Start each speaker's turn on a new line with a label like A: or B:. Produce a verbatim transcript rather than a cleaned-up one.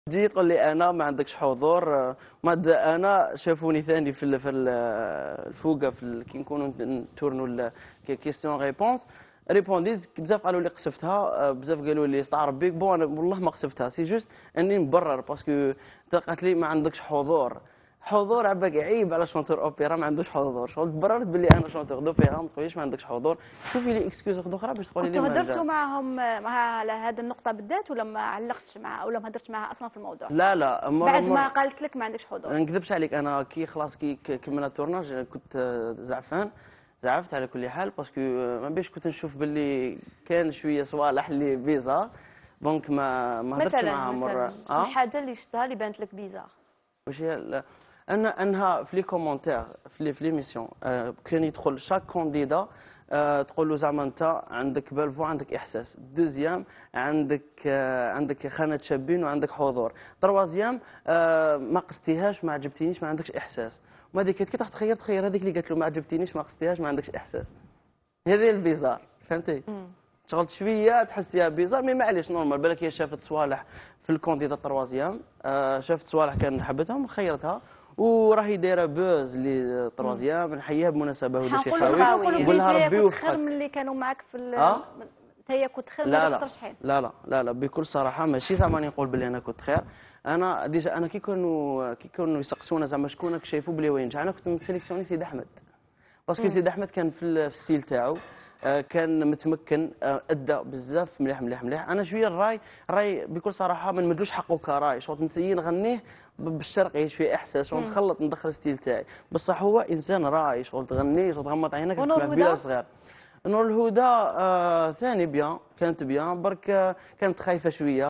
A: تجي تقول لي انا ما عندكش حضور، ما انا شافوني ثاني في ال في ال الفوقه في ال كي نكونوا نتورنوا كيستيون ريبونس، ريبونديت بزاف قالوا لي قصفتها، بزاف قالوا لي استعرب بيك، بون انا والله ما قصفتها، سي جوست اني مبرر باسكو قالت لي ما عندكش حضور. حضور عباك عيب على شونتور اوبيرا ما عندوش حضور، شغل تبررت باللي انا شونتور دوبيرا ما تقوليش ما عندكش حضور، شوفي لي اكسكيوز اخرى باش تقولي لي
B: كنتوا
A: ما
B: هدرتوا معهم مع على هذه النقطة بالذات ولا ما علقتش معها ولا ما هدرتش معها اصلا في الموضوع؟
A: لا لا مرة
B: بعد
A: مرة
B: ما قالت لك ما عندكش حضور.
A: ما نكذبش عليك، انا كي خلاص كي كملنا التورناج كنت زعفان، زعفت على كل حال باسكو ما بيش كنت نشوف باللي كان شويه صوالح اللي بيزار، دونك ما ما هضرتش معاها مره.
C: اه الحاجه اللي شفتها اللي بانت لك بيزار
A: واش هي؟ انا انها في لي كومونتير في لي في ليميسيون آه كان يدخل شاك كونديدا آه تقول له زعما انت عندك بالفو عندك احساس، دوزيام عندك آه عندك خانه شابين وعندك حضور، تروازيام آه ما قستيهاش ما عجبتينيش ما عندكش احساس، وما هذيك كي تروح تخير تخير هذيك اللي قالت له ما عجبتينيش ما قستيهاش ما عندكش احساس، هذه البيزار فهمتي؟ شغل شويه تحسيها بيزار مي معليش نورمال، بالك هي شافت صوالح في الكونديدا تروازيام آه شافت صوالح كان حبتهم خيرتها وراهي دايره بوز اللي تروازيام، نحييها بالمناسبه هدى شيخاوي
B: نقولوا ربي يوفقك. خير من اللي كانوا معك في
A: أه؟
B: هي كنت خير
A: لا
B: ما
A: لا
B: شحال.
A: لا لا لا لا بكل صراحه ماشي زعما نقول بلي انا كنت خير، انا ديجا انا كي كانوا كي كانوا يسقسونا زعما شكون راك شايفو بلي وين نجح، انا كنت مسيليكسيوني سيد احمد باسكو سيد احمد كان في الستيل تاعو كان متمكن ادى بزاف مليح مليح مليح، انا شويه الراي الراي بكل صراحه ما نمدلوش حقه كراي، شغل نسيي نغنيه بالشرقي شويه احساس ونخلط ندخل الستيل تاعي، بصح هو انسان راي شغل تغني شغل تغمض عينك تسمع بلا صغير. نور الهدى آه ثاني بيان كانت بيان برك كانت خايفه شويه.